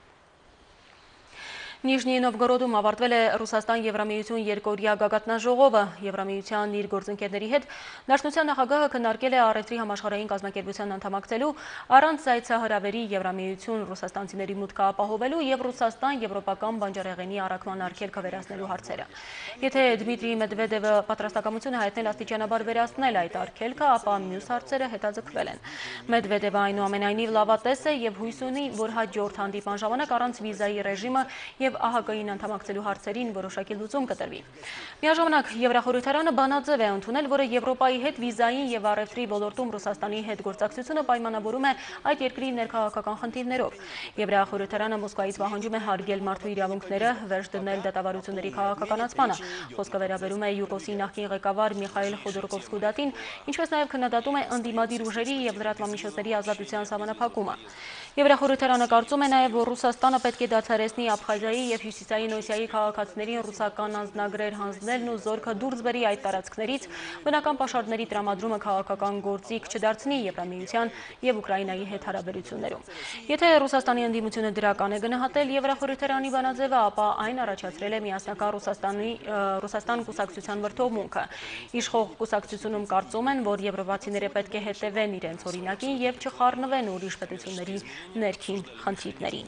Նիժնի Նովգորոդում ավարտվել է Ռուսաստան-Եվրամիություն երկօրյա գագաթնաժողովը։ Եվրամիության իր գործընկերների հետ Դաշնության նախագահը քննարկել է առևտրի համաշխարհային կազմակերպության անդամակցելու, առանց զայցահրավերի Եվրամիություն ռուսաստանցիների մուտքը ապահովելու եւ Ռուսաստան-եվրոպական բանջարեղենի առաքման արգելքը վերացնելու հարցերը։ Եթե Դմիտրի Մեդվեդևը պատրաստակամություն հայտնել աստիճանաբար վերացնել այդ արգելքը, ապա մյուս հարցերը հետաձգվել են։ Մեդվեդևը այնուամենայնիվ լավատես է եւ հույս ունի, որ հաջորդ հանդիպան ժամանակ առանց վիզայի ռեժիմը եւ ԱՀԿ-ին անդամակցելու հարցերին որոշակի լուծում կտրվի։ Միաժամանակ Եվրախորհրդարանը բանաձև է ընդունել, որը Եվրոպայի հետ վիզային եւ առևտրի ոլորտում Ռուսաստանի հետ գործակցությունը պայմանավորում է այդ երկրի ներքաղաքական խնդիրներով։ Եվրախորհրդարանը Մոսկվայից պահանջում է հարգել մարդու իրավունքները, վերջ դնել դատավարությունների քաղաքականացմանը։ Խոսքը վերաբերում է ՅՈՒԿՕՍ-ի նախկին ղեկավար Միխայիլ Խոդորկովսկու-Դատին, ինչպես նաև քննադատում է ընդդիմադիր ուժերի եւ լրատվամիջոցների ազատության սահմանափակումը։ Եվրախորհրդարանը կարծում է նաև, որ Ռուսաստանը պետք է դադարեցնի Աբխազիայի եւ Հյուսիսային Օսիայի քաղաքացիներին ռուսական անձնագրեր հանձնելն ու զորքը դուրս բերի այդ տարածքներից, բնական պաշարների տրամադրումը քաղաքական գործիք չդարձնի Եվրամիության եւ Ուկրաինայի հետ հարաբերություններում։ Եթե Ռուսաստանի ընդդիմությունը դրական է գնահատել Եվրախորհրդարանի բանաձևը, ապա այն առաջացրել է միասնական Ռուսաստանի Ռուսաստան կուսակցության վրդովմունքը։ Իշխող կուսակցությունում կարծում են, որ եվրոպացիները պետք է հետևեն իրենց օրինակին եւ չխառնվեն ուրիշ պետությունների ներքին խնդիրներին։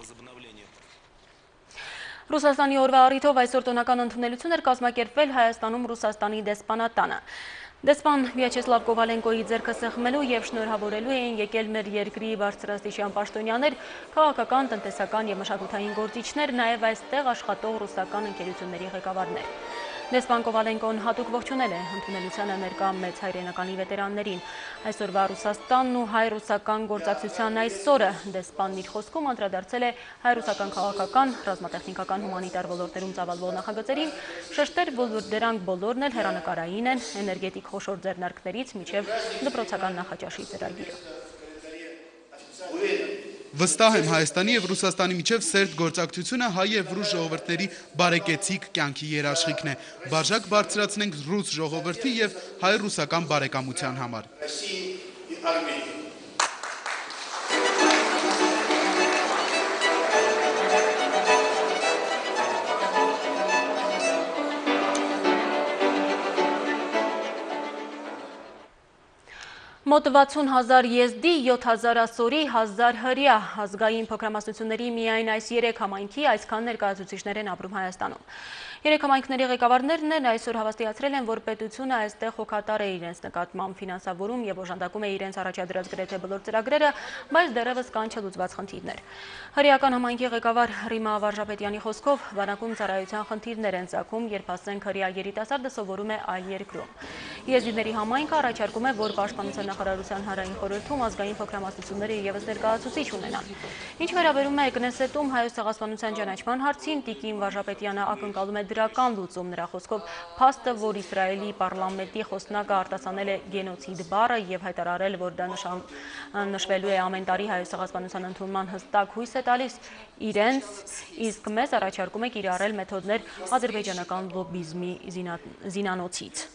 Ռուսաստանի օրվա առիթով այսօր տոնական ընդունելություն էր կազմակերպվել Հայաստանում Ռուսաստանի դեսպանատանը։ Դեսպան Վյաչեսլավ Կովալենկոյի ձեռքը սեղմելու եւ շնորհավորելու էին եկել մեր երկրի բարձրաստիճան պաշտոնյաներ, քաղաքական, տնտեսական եւ մշակութային գործիչներ, նաեւ այստեղ աշխատող ռուսական ընկերությունների ղեկավարներ։ Դեսպան Կովալենկոն հատուկ ողջունել է ընդունելությանը ներկա մեծ հայրենականի վետերաններին։ Այսօրվա Ռուսաստանն ու հայ-ռուսական գործակցության այսօրը դեսպանն իր խոսքում անդրադարձել է հայ-ռուսական քաղաքական, ռազմատեխնիկական, հումանիտար ոլորտներում ծավալվող նախագծերին, շեշտել, որ դրանք բոլորն էլ հեռանկարային են, էներգետիկ խոշոր ձեռնարկներից մինչև դպրոցական նախաճաշի ծրագիրը։ Վստահ եմ Հայաստանի եւ Ռուսաստանի միջև սերտ գործակցությունը հայ եւ ռուս ժողովրդների բարեկեցիկ կյանքի երաշխիքն է։ Բաժակ բարձրացնենք ռուս ժողովրդի եւ հայ-ռուսական բարեկամության համար։ Մոտ վաթսուն հազար եզդի, յոթ հազար ասորի, հազար հրյա ազգային փոքրամասնությունների միայն այս երեք համայնքի այսքան ներկայացուցիչներ են ապրում Հայաստանում։ Երեք համայնքների ղեկավարներն են այսօր հավաստիացրել են, որ պետությունը այստեղ հոգատար է իրենց նկատմամբ, ֆինանսավորում եւ օժանդակում է իրենց առաջադրած գրեթե բոլոր ծրագրերը, բայց դեռևս կան չլուծված խնդիրներ։ Հրեական համայնքի ղեկավար Ռիմա Վարժապետյանի խոսքով բանակում ծառայության խնդիրներ են ծագում, երբ ասենք հրեա երիտասարդը սովորում է այլ երկրում։ Եզդիների համայնքը առաջարկում է, որ պաշտպանության նախարարության հանրային խորհրդում ազգային փոքրամասնությունները ևս ներկայացուցիչ ունենան։ Ինչ վերաբերում է Կնեսետում հայոց ցեղասպանության ճանաչման հարցին, Տիկին Վարժապետյանը ակնկալում է դրական լուծում, նրա խոսքով փաստը, որ Իսրայելի պարլամենտի խոսնակը արտասանել է գենոցիդ բառը եւ հայտարարել, որ դա նշվելու է ամեն տարի հայոց ցեղասպանության ընդունման հստակ հույս է տալիս իրենց, իսկ մեզ առաջարկում է կիրառել մեթոդներ ադրբեջանական լոբիզմի զինանոցից։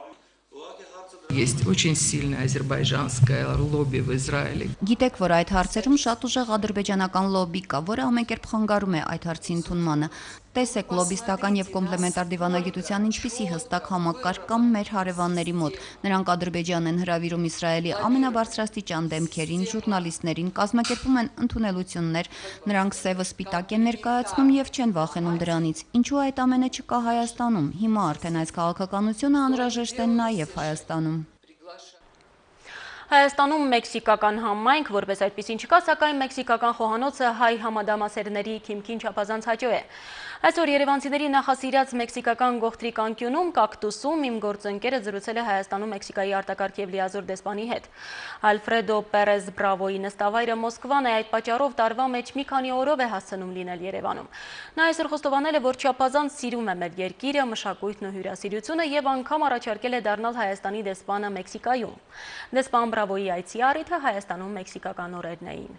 Есть очень сильное азербайджанское лобби в Израиле. Գիտեք, որ այդ հարցերում շատ ուժեղ ադրբեջանական լոբի կա, որը ամենքերբ խանգարում է այդ հարցի ընդունմանը։ Տեսեք, լոբիստական եւ կոմպլեմենտար դիվանագիտության ինչպիսի հստակ համակարգ կամ մեր հարևանների մոտ։ Նրանք Ադրբեջանն են հրավիրում Իսրայելի ամենաբարձրաստիճան դեմքերին, ժուրնալիստներին, կազմակերպում են ընդունելություններ, նրանք սևը սպիտակ են ներկայացնում եւ չեն վախենում դրանից։ Ինչու այդ ամենը չկա Հայաստանում։ Հիմա արդեն այս քաղաքականությունը անհրաժեշտ է նաեւ Հայաստանում։ Հայաստանում մեքսիկական համայնք, որպես այդպիսին չկա, սակայն մեքսիկական խոհանոցը հայ համադամասերների քիմքին չափազանց հաճո է։ Այսօր երևանցիների նախասիրած մեքսիկական գողտրիկ անկյունում կակտուսում իմ գործընկերը զրուցել է Հայաստանում Մեքսիկայի արտակարգ եւ լիազոր դեսպանի հետ։ Ալֆրեդո Պերեզ Բրավոյի նստավայրը Մոսկվան է, այդ պատճառով տարվա մեջ մի քանի օրով է հասցնում լինել Երևանում։ Նա այսօր խոստովանել է, որ չափազանց սիրում է մեր երկիրը, մշակույթն ու հյուրասիրությունը եւ անգամ առաջարկել է դառնալ Հայաստանի դեսպանը Մեքսիկայում։ Դեսպան Բրավոյի այցի առիթը Հայաստանում մեքսիկական օրերն էին։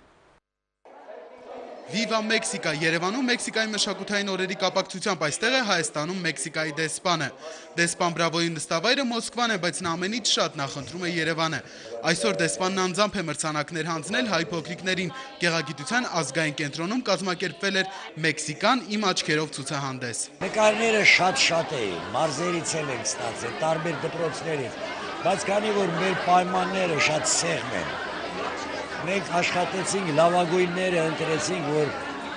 Viva Mexica Երևանում Մեքսիկայի մշակութային օրերի կապակցությամբ այստեղ է Հայաստանում Մեքսիկայի դեսպանը։ Դեսպան Բրավոյի նստավայրը Մոսկվան է, բայց նա ամենից շատ նախընտրում է Երևանը։ Այսօր դեսպանն անձամբ է մրցանակներ հանձնել հայ փոքրիկներին։ Գեղագիտության ազգային կենտրոնում կազմակերպվել էր Մեքսիկան իմ աչքերով ցուցահանդես։ Նկարները շատ-շատ էին, մարզերից էլ են ստացել, տարբեր դպրոցներից, բայց քանի որ մեր պայմանները շատ սեղմ են, մենք աշխատեցինք, լավագույնները ընտրեցինք, որ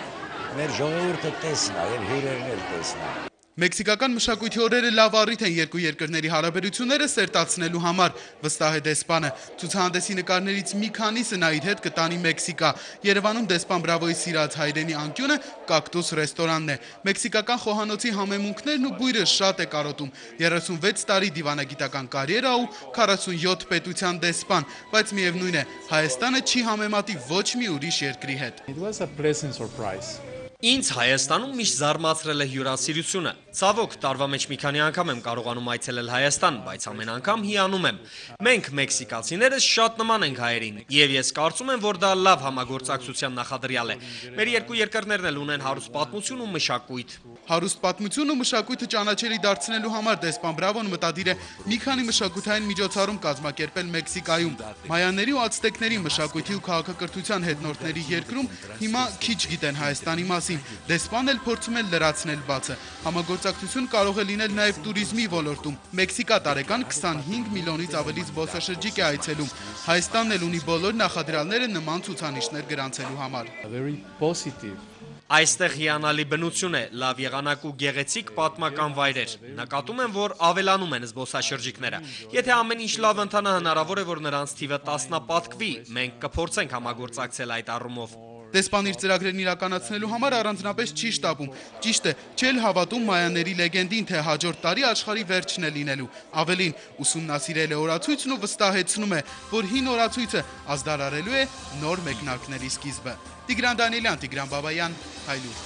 մեր ժողովուրդը տեսնա եւ հյուրերն էլ տեսնա։ Մեքսիկական մշակույթի օրերը լավ առիթ են երկու երկրների հարաբերությունները սերտացնելու համար, վստահ է դեսպանը։ Ցուցահանդեսի նկարներից մի քանիսը նա իր հետ կտանի Մեքսիկա։ Երևանում դեսպան Բրավոյի սիրած հայրենի անկյունը Կակտուս ռեստորանն է։ Մեքսիկական խոհանոցի համեմունքներն ու բույրը շատ է կարոտում։ երեսունվեց տարի դիվանագիտական կարիերա ու քառասունյոթ պետության դեսպան, բայց միևնույն է, Հայաստանը չի համեմատի ոչ մի ուրիշ երկրի հետ։ It was a pleasant surprise. Ինձ Հայաստանում միշտ զարմացրել է հյուրասիրությունը։ Ցավոք, տարվա մեջ մի քանի անգամ եմ կարողանում այցելել Հայաստան, բայց ամեն անգամ հիանում եմ։ Մենք մեքսիկացիներս շատ նման ենք հայերին, եւ ես կարծում եմ, որ դա լավ համագործակցության նախադրյալ է։ Մեր երկու երկրներն էլ ունեն հարուստ պատմություն ու մշակույթ։ Հարուստ պատմություն ու մշակույթը ճանաչելի դարձնելու համար դեսպան Բրավոն մտադիր է մի քանի մշակութային միջոցառում կազմակերպել Մեքսիկայում։ Մայաների ու ացտեկների մշակույթի ու քաղաքակրթության հետնորդների երկրում հիմա քիչ գիտեն Հայաստանի մասին։ Դեսպանն էլ փորձում է լրացնել բացը։ Համագործակցություն կարող է լինել նաև туриզմի ոլորտում։ Մեքսիկա տարեկան քսանհինգ միլիոնից ավելի զբոսաշրջիկ է այցելում։ Հայաստանն էլ ունի բոլոր նախադրյալները նման ցուցանիշներ գրանցելու համար։ Very positive. Այստեղ հիանալի բնություն է, լավ եղանակ ու գեղեցիկ պատմական վայրեր։ Նկատում եմ, որ ավելանում են զբոսաշրջիկները։ Եթե ամեն ինչ լավ ընթանա, հնարավոր է, որ նրանց թիվը տասնապատկվի։ Մենք կփորձենք համագործակցել այդ առումով։ Դեսպան իր ծրագրերն իրականացնելու համար առանձնապես չի շտապում։ Ճիշտ է, չել հավատում մայաների լեգենդին, թե հաջորդ տարի աշխարհի վերջն է լինելու։ Ավելին, ուսումնասիրել է օրացույցն ու վստահեցնում է, որ հին օրացույցը ազդարարելու է նոր մեկնարկների սկիզբը։ Տիգրան Դանիելյան, Տիգրան Բաբայան, Հայլուր։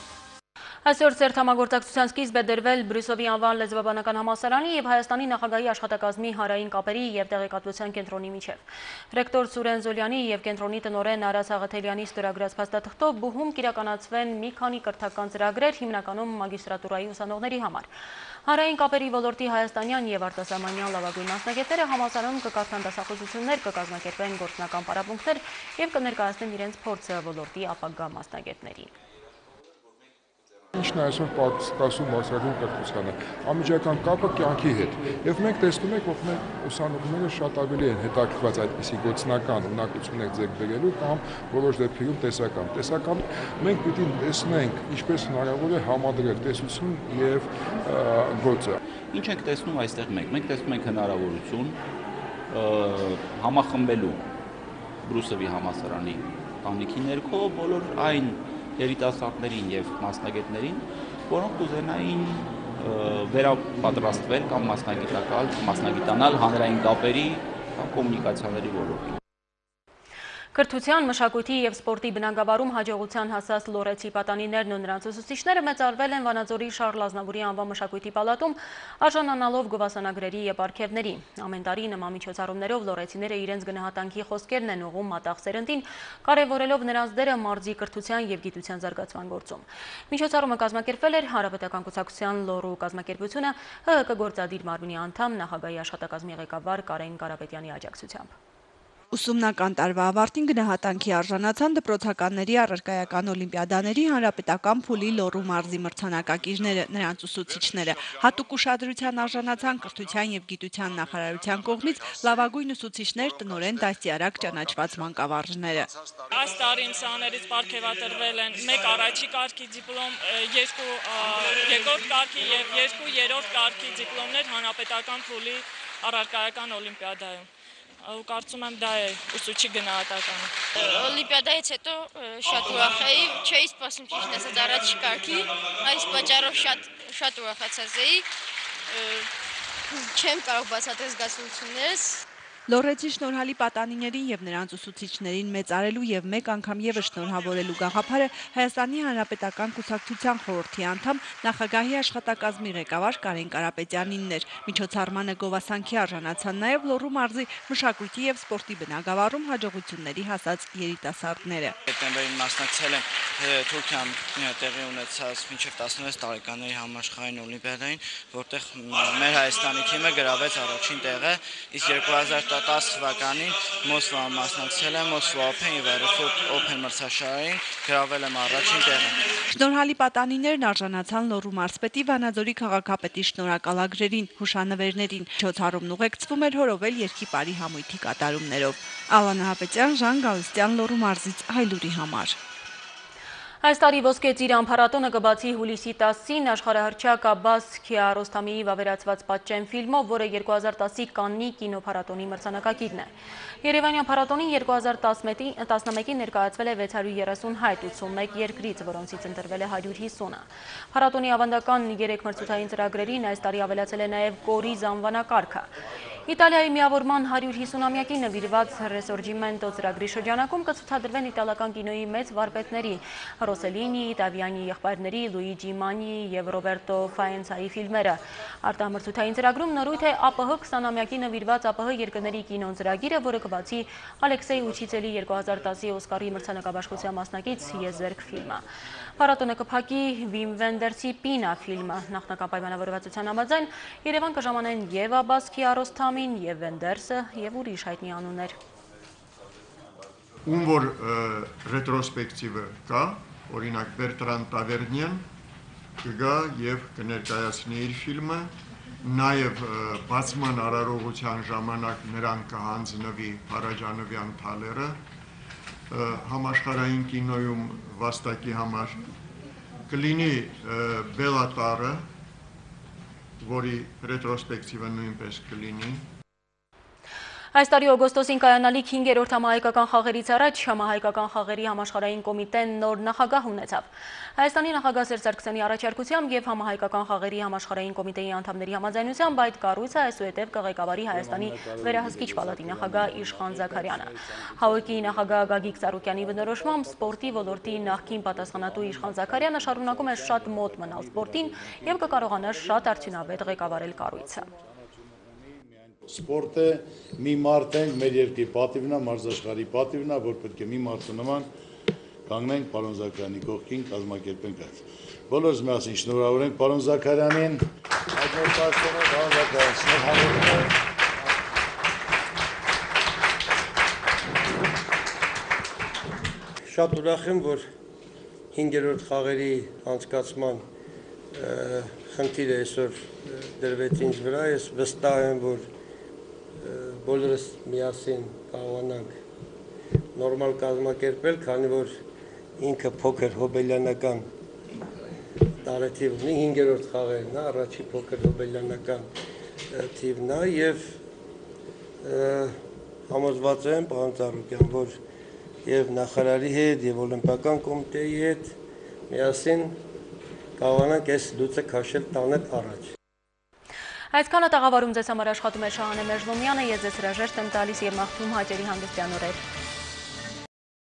Այսօր ծերտ համագործակցության սկիզբ է դրվել Բրյուսովի անվան լեզվաբանական համալսարանի եւ Հայաստանի նախագահի աշխատակազմի հանրային կապերի եւ տեղեկատվության կենտրոնի միջև։ Ռեկտոր Սուրեն Զոլյանի եւ կենտրոնի տնօրեն Արաս Աղաթելյանի ստորագրած փաստաթղթով բուհում կիրականացվեն մի քանի կրթական ծրագրեր, հիմնականում մագիստրատուրայի ուսանողների համար։ Հանրային կապերի ոլորտի հայաստանյան եւ արտասահմանյան լավագույն մասնագետները համալսարանում կկարդան դասախոսություններ, կկազմակերպեն գործնական պարապմունքներ եւ կներկայացնեն իրենց փորձը ոլորտի ապագա մասնագետներին։ Ինչն է այսօր պատասխանում մասնագետ կրթությանը, անմիջական կապը կյանքի հետ։ Եվ մենք տեսնում ենք, որ մեր ուսանողները շատ ավելի են հետաքրքրված այդպիսի գործնական ունակություններ ձեռք բերելու կամ որոշ դեպքերում տեսական։ Տեսական մենք պիտի տեսնենք ինչպես հնարավոր է համադրել տեսություն եւ գործը։ Ինչ ենք տեսնում այստեղ մենք։ Մենք տեսնում ենք հնարավորություն համախմբելու Բրյուսովի համալսարանի տանիքի ներքո բոլոր այն երիտասարդներին եւ մասնագետներին, որոնք կուզենային վերապատրաստվել կամ մասնագիտական, մասնագիտանալ հանրային կապերի կամ կոմունիկացիաների ոլորտում։ Կրթության, մշակույթի և սպորտի բնագավառում հաջողության հասած լորեցի պատանիներն ու նրանց ուսուցիչները մեծարվել են Վանաձորի Շարլ Ազնավուրի անվան մշակույթի պալատում արժանանալով գովասանագրերի և պարգևների։ Ամեն տարի նման միջոցառումներով լորեցիները իրենց գնահատանքի խոսքերն են ուղղում մատաղ սերնդին, կարևորելով նրանց դերը մարզի կրթության և գիտության զարգացման գործում։ Միջոցառումը կազմակերպվել էր Հանրապետական կուսակցության լոռու կազմակերպությունը ՀՀԿ գործադիր մարմնի անդամ նախագահի աշխատակազմի ղեկավար Կարեն Կարապետյանի աջակցությամբ։ Ուսումնական տարվա ավարտին գնահատանքի արժանացան դպրոցականների առարկայական օլիմպիադաների հանրապետական փուլի լոռու մարզի մրցանակակիրները, նրանց ուսուցիչները։ Հատուկ ուշադրության արժանացան կրթության և գիտության նախարարության կողմից լավագույն ուսուցիչներ, տնօրեն, դաստիարակ ճանաչված մանկավարժները։ Այս տարի ուսանողներից պարգևատրվել են մեկ առաջի կարգի դիպլոմ, երկու երկրորդ կարգի եւ երկու երրորդ կարգի դիպլոմներ հանրապետական փուլի առարկայական օլիմպիադայում։ Ու կարծում եմ դա է ուսուցչի գնահատականը։ Օլիմպիադայից հետո շատ ուրախ էի, չէի սպասում ճիշտն ասած առաջի կարգի, այս պատճառով շատ շատ ուրախացած էի, չեմ կարող բացատրել զգացողություններս։ Լոռեցի շնորհալի պատանիներին եւ նրանց ուսուցիչներին մեծարելու եւ մեկ անգամ եւս շնորհավորելու գաղափարը Հայաստանի Հանրապետական կուսակցության խորհրդի անդամ նախագահի աշխատակազմի ղեկավար Կարեն Կարապետյանինն էր։ Միջոցառմանը գովասանքի արժանացան նաեւ Լոռու մարզի մշակույթի եւ սպորտի բնագավառում հաջողությունների հասած երիտասարդները։ Սեպտեմբերին մասնակցել եմ Թուրքիայում տեղի ունեցած մինչև տասնվեց տարեկանների համաշխարհային օլիմպիադային, որտեղ մեր Հայաստանի թիմը գրավեց առաջին տեղը, իսկ երկու հազար տասը թվականին Մոսկվայում մասնակցել եմ Moscow Open եւ Aeroflot Open մրցաշարերին, գրավել եմ առաջին տեղը։ Շնորհալի պատանիներն արժանացան Լոռու մարզպետի Վանաձորի քաղաքապետի շնորհակալագրերին, հուշանվերներին։ Միջոցառումն ուղեկցվում էր հորովել երկիպարի համույթի կատարումներով։ Ալանա Հապետյան, Ժան Գալստյան, Լոռու մարզից Հայլուրի համար։ Այս տարի ոսկե ծիրան փառատոնը կբացի հուլիսի տասին աշխարհահռչակ Աբբաս Քիարոստամիի վավերացված «Պատճեն» ֆիլմով, որը երկու հազար տասի Կաննի կինոփառատոնի մրցանակակիրն է։ Երևանյան փառատոնին երկու հազար տասնմեկին ներկայացվել է վեց հարյուր երեսուն հայտ ութսունմեկ երկրից, որոնցից ընտրվել է հարյուր հիսունը։ Փառատոնի ավանդական երեք մրցութային ծրագրերին այս տարի ավելացել է նաև կորիզ անվանակարգը։ Իտալիայի միավորման հարյուր հիսունամյակին նվիրված Ռեսորջիմենտո ծրագրի շրջանակում կցուցադրվեն իտալական կինոյի մեծ վարպետների Ռոսելինի, Տավիանի եղբայրների, Լուիջի Մանիի եւ Ռոբերտո Ֆաենցայի ֆիլմերը։ Արտահանմրցութային ծրագրում նորույթ է ԱՊՀ քսանամյակի նվիրված ԱՊՀ երկրների կինոն ծրագիրը, որը կբացի Ալեքսեյ Ուչիցելի երկու հազար տասի Օսկարի մրցանակաբաշխության մասնակից Եզերք ֆիլմը։ Փառատոնը կփակի Վիմ Վենդերսի Պինա ֆիլմը։ Նախնական պայմանավորվածության համաձայն Երևան կժամանեն եւ Աբբաս Քիարոստամին, եւ Վենդերսը, եւ ուրիշ հայտնի անուններ։ Ում որ ռետրոսպեկտիվը կա, օրինակ Բերտրան Տավերնյան կգա եւ կներկայացնի իր ֆիլմը, նաեւ բացման արարողության ժամանակ նրան կհանձնվի Փարաջանովյան թալերը, համաշխարհային կինոյում վաստակի համար կլինի Բելատարը, որի ռետրոսպեկտիվը նույնպես կլինի։ Այս տարի օգոստոսին կայանալիք հինգերորդ համահայկական խաղերից առաջ համահայկական խաղերի համաշխարհային կոմիտեն նոր նախագահ ունեցավ։ Հայաստանի նախագահ Սերժ Սարգսյանի առաջարկությամբ եւ համահայկական խաղերի համաշխարհային կոմիտեի անդամների համաձայնությամբ այդ կառույցը այսուհետև կղեկավարի Հայաստանի վերահսկիչ պալատի նախագահ Իշխան Զաքարյանը։ ՀԱՕԿ-ի նախագահ Գագիկ Ծառուկյանի բնորոշմամբ սպորտի ոլորտի նախկին պատասխանատու Իշխան Զաքարյանը շարունակում է շատ մոտ մնալ սպորտին եւ կկարողանա շատ արդյունավետ ղեկավարել կառույցը։ Սպորտը մի մարդ ենք, մեր երկրի պատիվն է, մարզաշխարհի պատիվն է, որ պետք է մի մարդու նման կանգնենք պարոն Զաքարյանի կողքին, կազմակերպենք այդ։ Բոլորս միասին շնորհավորենք պարոն Զաքարյանին, այդ ներկայացնելով պարոն Զաքարյան, շնորհավորում ենք։ Շատ ուրախ եմ, որ հինգերորդ խաղերի անցկացման խնդիրը այսօր դրվեց ինձ վրա, ես վստահ եմ, որ բոլորս միասին կարողանանք նորմալ կազմակերպել, քանի որ ինքը փոքր հոբելյանական տարեթիվ ունի, հինգերորդ խաղերն է, առաջի փոքր հոբելյանական թիվն է եւ համոզված եմ, պարոն Ծառուկյան, որ եւ նախարարի հետ եւ օլիմպիական կոմիտեի հետ միասին կարողանանք այս լուծը քաշել տանել առաջ։ Այսքանը տաղավարում ձեզ համար աշխատում է Շահանե Մերժլոմյանը, ես ձեզ հրաժեշտ եմ տալիս եւ մաղթում հաճելի հանգստյան օրեր։